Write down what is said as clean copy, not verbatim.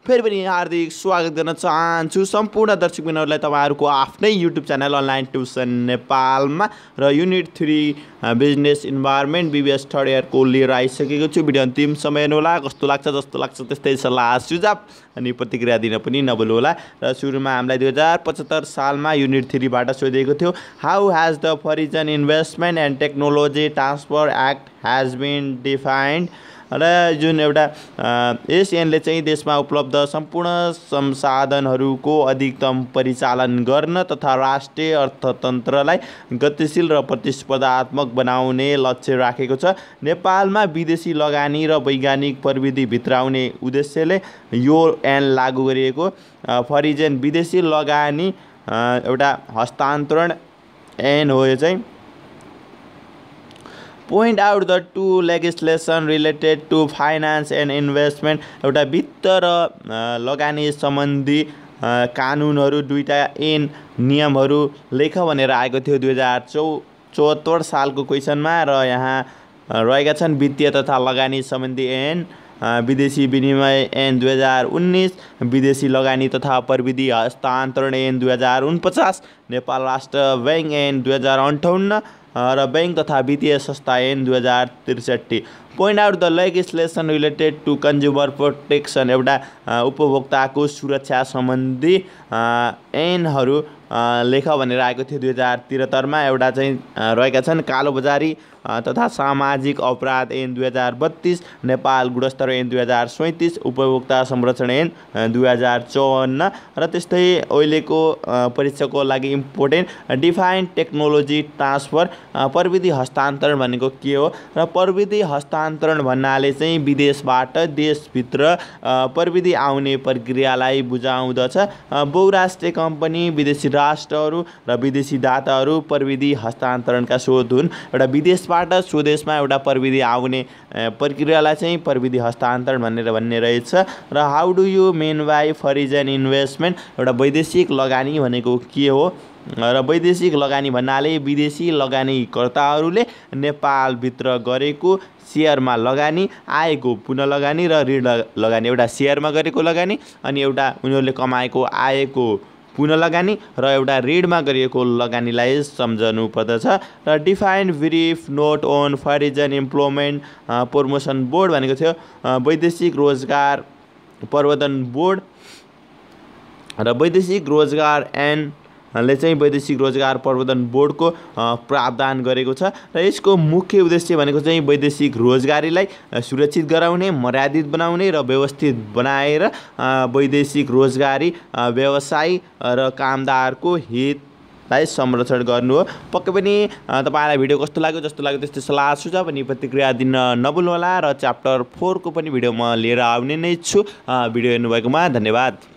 फेरि पनि हार्दिक स्वागत गर्न चाहन्छु सम्पूर्ण दर्शकबिनहरूलाई तपाईहरुको आफ्नै YouTube च्यानल अनलाइन ट्युसन नेपालमा र unit 3 business environment BBS third इयरको लिएर आइसकेको छु। भिडियो अन्तिमसम्म हेर्नु होला, कस्तो लाग्छ जस्तो लाग्छ त्यस्तै सल्लाह सुझाव अनि प्रतिक्रिया दिन पनि नभुल्नु होला। र सुरुमा हामीलाई 2075 सालमा युनिट 3 बाट सोधिएको थियो, how has the foreign investment and technology transfer act has been defined. र जुन एउटा यस ऐनले चाहिँ देशमा उपलब्ध सम्पूर्ण संसाधनहरूको अधिकतम परिचालन गर्न तथा राष्ट्रिय अर्थतन्त्रलाई गतिशील र प्रतिस्पर्धात्मक बनाउने लक्ष्य राखेको छ। नेपालमा विदेशी लगानी र वैज्ञानिक प्रविधि भित्राउने उद्देश्यले यो ऐन लागू गरिएको। फरिजन विदेशी लगानी एउटा हस्तान्तरण ऐन हो। यो चाहिँ point out the two legislation related to finance and investment, एउटा वित्त र लगानी सम्बन्धी कानुनहरू दुईटा ऐन नियमहरू लेख भनेर आएको थियो 2074 सालको क्वेसनमा। र यहाँ रहेका छन् वित्तीय तथा लगानी सम्बन्धी ऐन, विदेशी विनिमय ऐन 2019, विदेशी लगानी तथा प्रविधि हस्तान्तरण ऐन 2049, नेपाल राष्ट्र बैंक ऐन 2058 र बैंक तथा वित्तीय संस्था ऐन 2063। Point out the legislation related to consumer protection, एउटा उपभोक्ताको सुरक्षा सम्बन्धी ऐनहरू लेख भनेर आएको थियो 2073 मा। एउटा चाहिँ रहेका छन् कालोबजारी तथा सामाजिक अपराध ऐन 2032, नेपाल गुणस्तर ऐन 2037, उपभोक्ता संरक्षण ऐन 2054 र त्यस्तै अहिलेको परीक्षाको लागि इम्पोर्टेन्ट डिफाइन्ड टेक्नोलोजी ट्रान्सफर, प्रविधि हस्तान्तरण भनेको के हो र प्रविधि हस्तान्तरण भन्नाले चाहिँ विदेशबाट देशभित्र प्रविधि आउने प्रक्रियालाई बुझाउँदछ। बहुराष्ट्रिय कम्पनी, विदेशी राष्ट्रहरू र विदेशी दाताहरू प्रविधि हस्तान्तरणका स्रोत हुन्। एउटा विदेशबाट स्वदेशमा एउटा प्रविधि आउने प्रक्रियालाई चाहिँ प्रविधि हस्तान्तरण भन्ने रहेछ। र how do you mean by foreign investment, एउटा वैदेशिक लगानी भनेको के हो र वैदेशिक लगानी भन्नाले विदेशी लगानीकर्ताहरूले नेपालभित्र गरेको सेयरमा लगानी, आएको पुनः लगानी र ऋण लगानी। एउटा सेयरमा गरेको लगानी अनि एउटा उनीहरूले कमाएको आएको पुनः लगानी र एउटा ऋणमा गरिएको लगानीलाई सम्झनु पर्दछ। र defined brief note on foreign employment promotion board भनेको थियो वैदेशिक रोजगार प्रवर्धन बोर्ड र वैदेशिक रोजगार ऐनले चाहिँ वैदेशिक रोजगार प्रवर्धन बोर्डको प्रावधान गरेको छ। र यसको मुख्य उद्देश्य भनेको चाहिँ वैदेशिक रोजगारीलाई सुरक्षित गराउने, मर्यादित बनाउने र व्यवस्थित बनाएर वैदेशिक रोजगारी व्यवसायी र कामदारको हितलाई संरक्षण गर्नु हो। पक्कै पनि तपाईलाई भिडियो कस्तो लाग्यो जस्तो लाग्यो त्यस्तै सल्लाह सुझाव अनि प्रतिक्रिया दिन नभुल्नु होला। र च्याप्टर 4 को पनि भिडियो म लिएर आउने नै छु। भिडियो हेर्नुभएकोमा धन्यवाद।